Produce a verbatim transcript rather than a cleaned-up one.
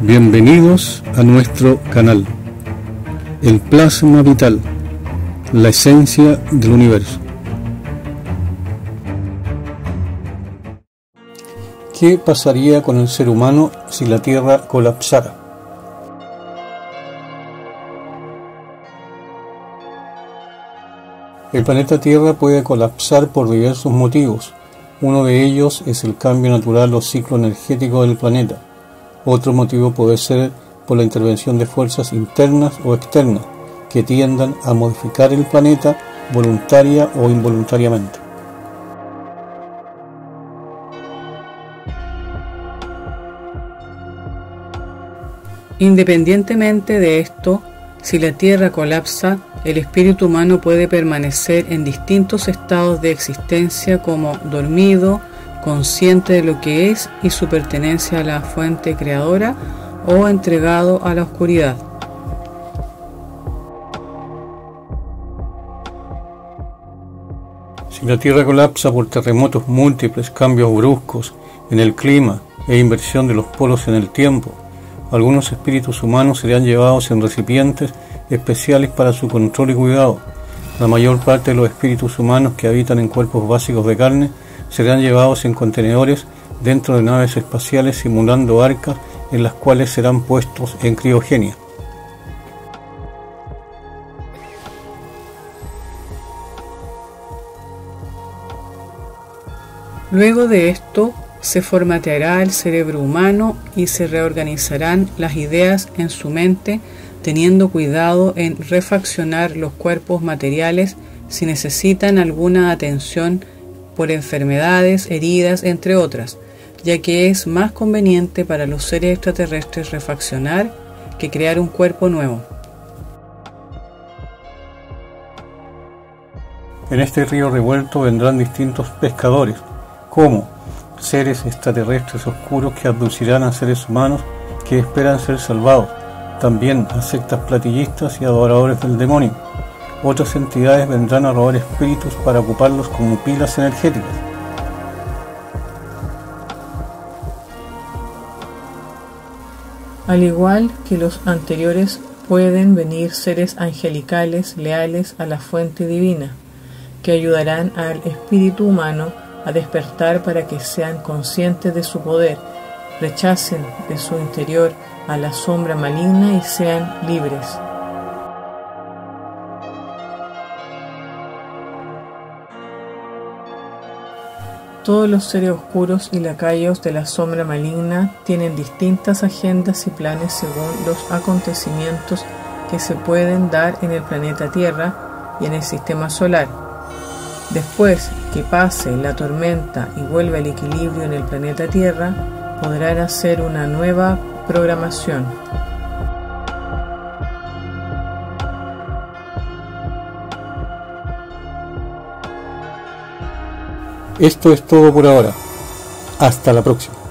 Bienvenidos a nuestro canal, el plasma vital, la esencia del universo. ¿Qué pasaría con el ser humano si la Tierra colapsara? El planeta Tierra puede colapsar por diversos motivos. Uno de ellos es el cambio natural o ciclo energético del planeta. Otro motivo puede ser por la intervención de fuerzas internas o externas que tiendan a modificar el planeta voluntaria o involuntariamente. Independientemente de esto, si la Tierra colapsa, el espíritu humano puede permanecer en distintos estados de existencia como dormido, consciente de lo que es y su pertenencia a la fuente creadora, o entregado a la oscuridad. Si la Tierra colapsa por terremotos múltiples, cambios bruscos en el clima e inversión de los polos en el tiempo, algunos espíritus humanos serían llevados en recipientes especiales para su control y cuidado. La mayor parte de los espíritus humanos que habitan en cuerpos básicos de carne serán llevados en contenedores dentro de naves espaciales simulando arcas en las cuales serán puestos en criogenia. Luego de esto, se formateará el cerebro humano y se reorganizarán las ideas en su mente, teniendo cuidado en refaccionar los cuerpos materiales si necesitan alguna atención por enfermedades, heridas, entre otras, ya que es más conveniente para los seres extraterrestres refaccionar que crear un cuerpo nuevo. En este río revuelto vendrán distintos pescadores, como seres extraterrestres oscuros que abducirán a seres humanos que esperan ser salvados, también a sectas platillistas y adoradores del demonio. Otras entidades vendrán a robar espíritus para ocuparlos como pilas energéticas. Al igual que los anteriores, pueden venir seres angelicales leales a la fuente divina, que ayudarán al espíritu humano a despertar para que sean conscientes de su poder, rechacen de su interior a la sombra maligna y sean libres. Todos los seres oscuros y lacayos de la sombra maligna tienen distintas agendas y planes según los acontecimientos que se pueden dar en el planeta Tierra y en el sistema solar. Después que pase la tormenta y vuelva el equilibrio en el planeta Tierra, podrán hacer una nueva programación. Esto es todo por ahora. Hasta la próxima.